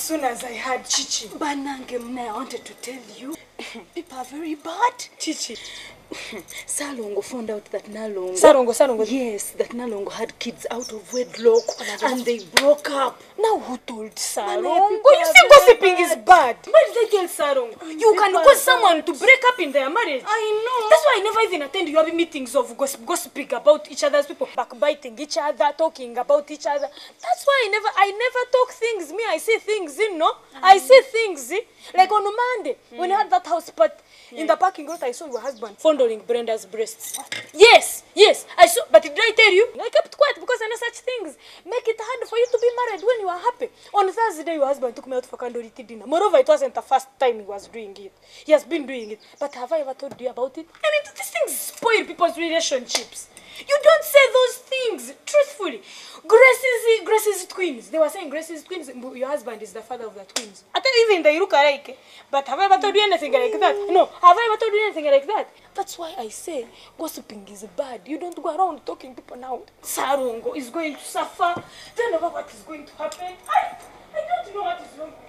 soon as I had Chichi. Banange, I wanted to tell you. People are very bad. Chichi. Salongo found out that Nalongo. Salongo. Yes, that Nalongo had kids out of wedlock and they broke up. Now who told Salongo? You see, gossiping is bad. Why did they tell Salongo? You can cause someone to break up in their marriage. I know. That's why I never even attend your meetings of gossiping about each other's people, backbiting each other, talking about each other. That's why I never talk things. Me, I say things, you know. I say things. Like on Monday, when you had that house party, in the parking lot, I saw your husband fondling Brenda's breasts. Yes, I saw. But did I tell you? I kept quiet because I know such things make it hard for you to be married when you are happy. On Thursday, your husband took me out for candlelit dinner. Moreover, it wasn't the first time he was doing it. He has been doing it. But have I ever told you about it? I mean, these things spoil people's relationships. You don't say those things truthfully. Grace's twins. They were saying Grace's twins. Your husband is the father of the twins. I tell you, even they look alike. But have I ever told you anything like that? No. Have I ever told you anything like that? That's why I say gossiping is bad. You don't go around talking people now. Salongo is going to suffer. Tell me what is going to happen. I don't know what is wrong.